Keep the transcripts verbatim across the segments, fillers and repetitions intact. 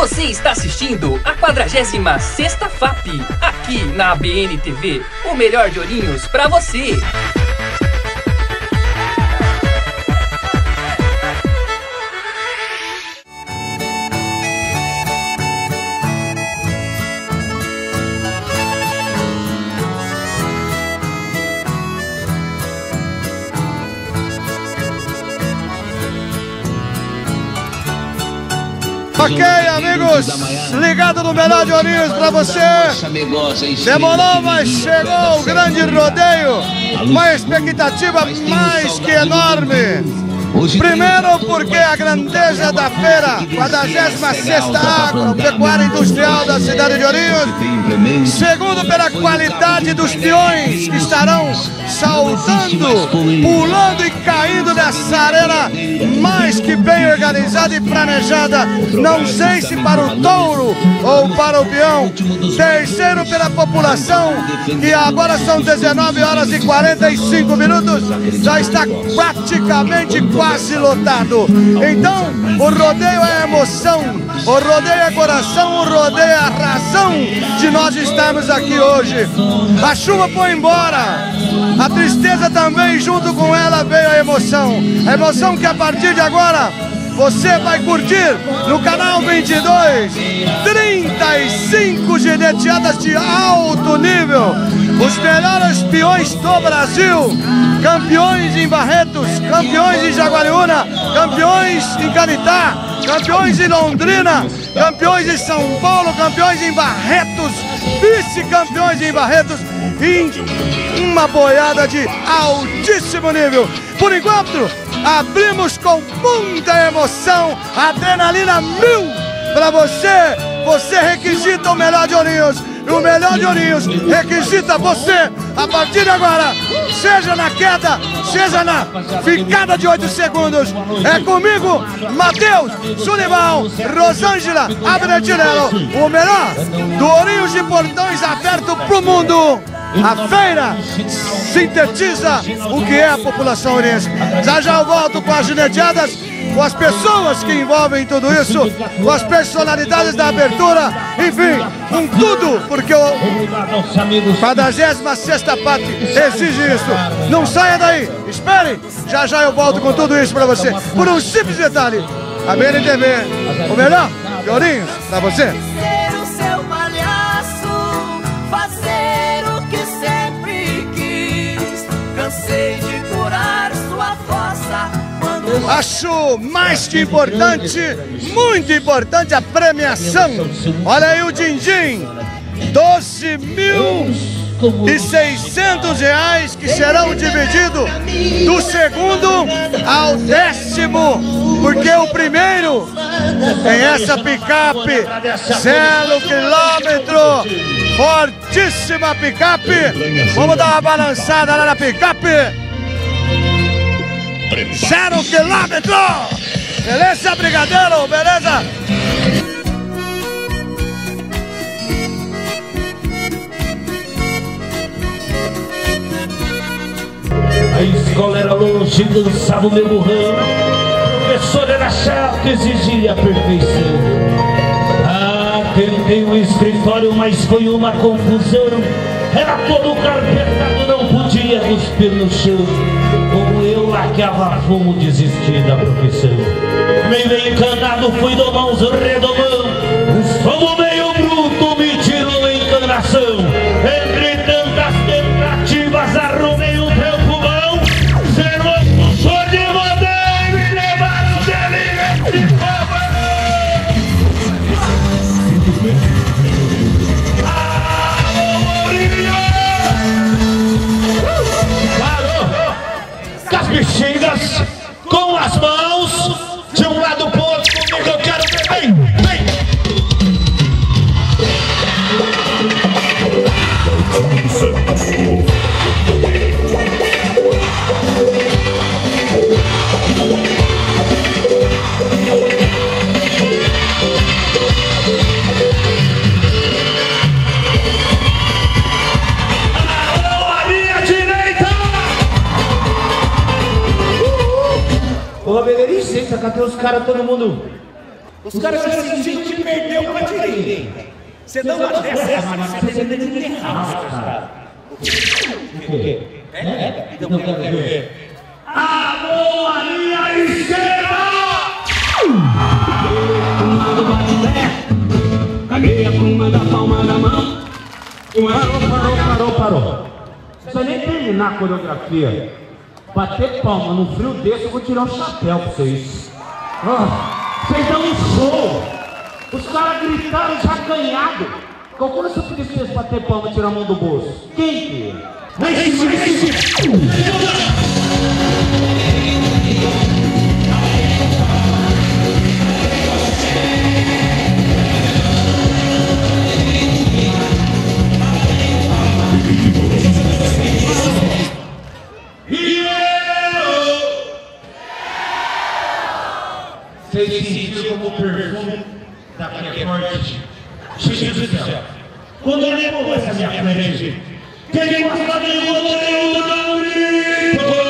Você está assistindo a quadragésima sexta F A P, aqui na A B N T V, o melhor de Ourinhos pra você. Ok, amigos, ligado no melhor de Ourinhos pra você. Demorou, mas chegou o grande rodeio. Uma expectativa mais que enorme. Primeiro porque a grandeza da feira, quadragésima sexta Agropecuária Industrial da cidade de Ourinhos. Segundo pela qualidade dos peões que estarão saltando, pulando e caindo nessa arena mais que bem organizada e planejada. Não sei se para o touro ou para o peão. Terceiro pela população, que agora são dezenove horas e quarenta e cinco minutos, já está praticamente quase lotado. Então, o rodeio é emoção, o rodeio é coração, o rodeio é a razão de nós estarmos aqui hoje. A chuva foi embora, a tristeza também, junto com ela veio a emoção. A emoção que a partir de agora você vai curtir no canal vinte e dois, trinta e cinco gineteadas de alto nível. Os melhores peões do Brasil, campeões em Barretos, campeões em Jaguariúna, campeões em Caritá, campeões em Londrina, campeões em São Paulo, campeões em Barretos, vice-campeões em Barretos, em uma boiada de altíssimo nível. Por enquanto, abrimos com muita emoção, adrenalina mil para você. Você requisita o melhor de Ourinhos. E o melhor de Ourinhos requisita você a partir de agora, seja na queda, seja na ficada de oito segundos. É comigo, Matheus, Sullivan, Rosângela, Abretinello, o melhor do Ourinhos de Portões aberto pro mundo. A feira sintetiza o que é a população ourense. Já já eu volto com as gineteadas, com as pessoas que envolvem tudo isso, com as personalidades da abertura, enfim, com tudo, porque o quadragésima sexta F A P exige isso. Não saia daí, espere, já já eu volto com tudo isso para você. Por um simples detalhe, a B N T V, o melhor de Ourinhos para você. Acho mais que importante, muito importante a premiação. Olha aí o din-din, doze mil e seiscentos reais que serão divididos do segundo ao décimo, porque o primeiro tem essa picape, zero quilômetro, fortíssima picape. Vamos dar uma balançada lá na picape. Zero quilômetro! Beleza, brigadeiro? Beleza? A escola era longe, dançava o meu burrão. O professor era chato, exigia perfeição. Ah, tentei um escritório, mas foi uma confusão. Era todo carpetado, não podia cuspir no chão. Como eu largava fumo, desisti da profissão. Meio encanado, fui do mãos redomão. Um fogo meio bruto me tirou a encanação. Entre tantas tentativas, arrumei um trampo bom. Ser louco, sou de modelo e me levaram dele nesse fogo. Ah, Ourinho! Com as bexigas, com as mãos, de um lado pro outro, comigo eu quero ver, vem, vem! Ô, Beleirinho, senta, cadê os caras, todo mundo Os caras já sentiram que perdeu pra direita. Você dá uma dessa, você precisa de errar. O quê? É? Então eu quero ver. Alô, ali à esquerda! Comando bate pé. Caguei a pluma da palma da mão. Parou, parou, parou, parou. Não precisa nem terminar a coreografia. Bater palma no frio desse, eu vou tirar o chapéu pra vocês. Oh, vocês dão um show. Os caras gritaram já ganhado. Calcula se eu pedisse pra eles bater palma e tirar a mão do bolso. Quem que é? Vai em cima, vai em cima. Vocês sentiram como o perfume daqui é forte? Jesus do céu! Quando eu levo essa minha frente, quem gosta de rodeio da Uripo!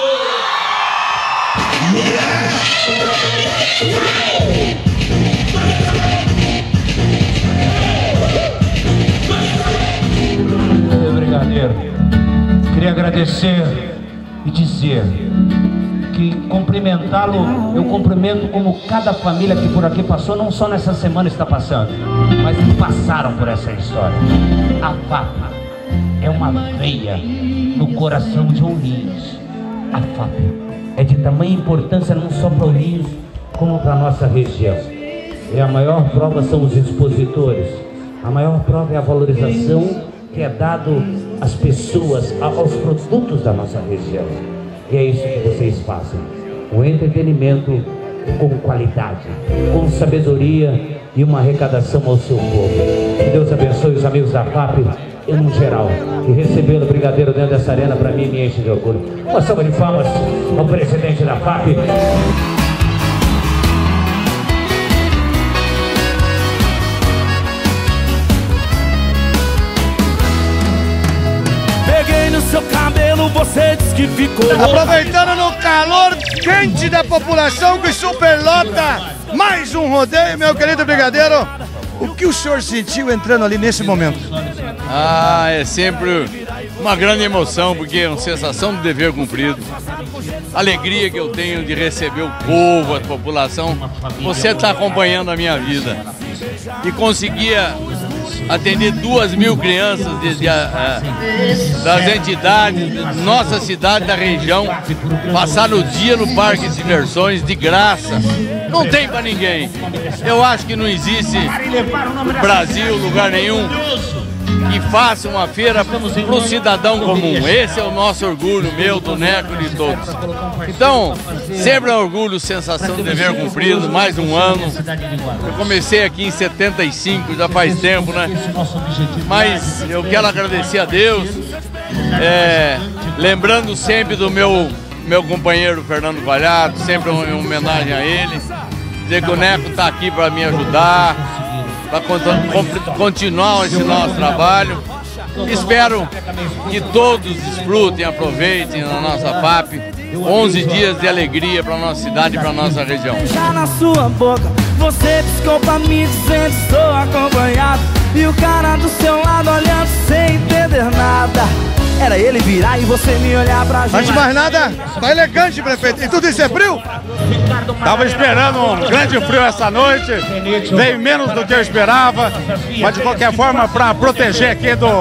Brigadeiro, queria agradecer e dizer que cumprimentá-lo, eu cumprimento como cada família que por aqui passou, não só nessa semana está passando, mas que passaram por essa história. A F A P é uma veia no coração de Ourinhos. A F A P é de tamanha importância não só para Ourinhos, como para a nossa região. E a maior prova são os expositores. A maior prova é a valorização que é dado às pessoas, aos produtos da nossa região. E é isso que vocês fazem, um entretenimento com qualidade, com sabedoria e uma arrecadação ao seu povo. Que Deus abençoe os amigos da F A P e no geral. E recebê-lo, Brigadeiro, dentro dessa arena, para mim me enche de orgulho. Uma salva de palmas ao presidente da F A P. Seu cabelo, você disse que ficou. Aproveitando no calor quente da população que superlota mais um rodeio, meu querido Brigadeiro. O que o senhor sentiu entrando ali nesse momento? Ah, é sempre uma grande emoção, porque é uma sensação de dever cumprido. Alegria que eu tenho de receber o povo, a população. Você está acompanhando a minha vida. E conseguia atender duas mil crianças de, de, uh, das entidades, de nossa cidade, da região, passar o dia no parque de diversões de graça. Não tem para ninguém. Eu acho que não existe no Brasil lugar nenhum que faça uma feira para o cidadão comum. Esse é o nosso orgulho, meu, do Neco e de todos. Então, sempre é um orgulho, sensação de dever cumprido, mais um ano. Eu comecei aqui em setenta e cinco, já faz tempo, né? Mas eu quero agradecer a Deus, é, lembrando sempre do meu, meu companheiro Fernando Valhado, sempre uma homenagem a ele. Dizer que o Neco está aqui para me ajudar, para continuar esse nosso trabalho. Espero que todos desfrutem, aproveitem na nossa F A P. onze dias de alegria para a nossa cidade e para a nossa região. Já na sua boca, você piscou pra mim dizendo estou acompanhado. E o cara do seu lado olhando sem entender nada. Era ele virar e você me olhar pra gente. Antes de mais nada, tá elegante, prefeito. E tudo isso é frio? Tava esperando um grande frio essa noite. Veio menos do que eu esperava. Mas de qualquer forma, para proteger aqui do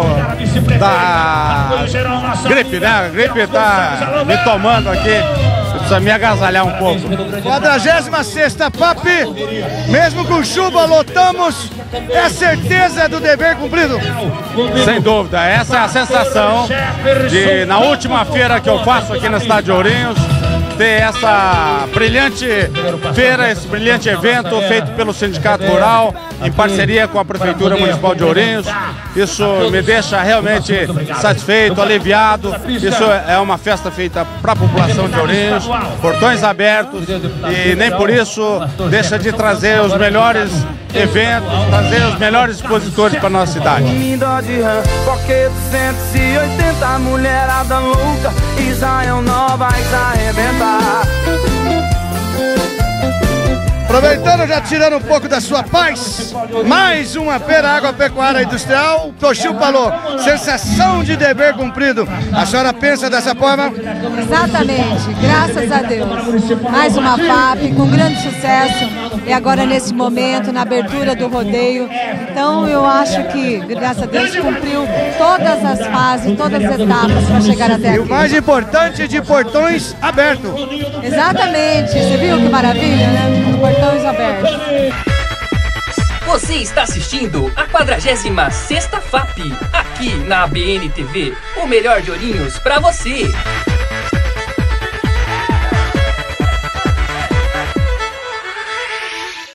da gripe, né? A gripe tá me tomando aqui. Precisa me agasalhar um pouco. quadragésima sexta F A P, mesmo com chuva, lotamos. É a certeza do dever cumprido? Sem dúvida, essa é a sensação de, na última feira que eu faço aqui na cidade de Ourinhos, ter essa brilhante feira, esse brilhante evento feito pelo Sindicato Rural, em parceria com a Prefeitura Municipal de Ourinhos. Isso me deixa realmente satisfeito, aliviado. Isso é uma festa feita para a população de Ourinhos, portões abertos, e nem por isso deixa de trazer os melhores eventos, trazer os melhores expositores para a nossa cidade. Porque duzentos e oitenta mulherada louca, Israel não vai se arrebentar. Aproveitando, já tirando um pouco da sua paz, mais uma feira agropecuária industrial. O Toshio falou, sensação de dever cumprido. A senhora pensa dessa forma? Exatamente, graças a Deus. Mais uma F A P com grande sucesso e agora nesse momento, na abertura do rodeio. Então eu acho que, graças a Deus, cumpriu todas as fases, todas as etapas para chegar até aqui. E o mais importante, de portões abertos. Exatamente, você viu que maravilha, né? Portões abertos. Você está assistindo a quadragésima sexta F A P, aqui na A B N T V, o melhor de Ourinhos pra você.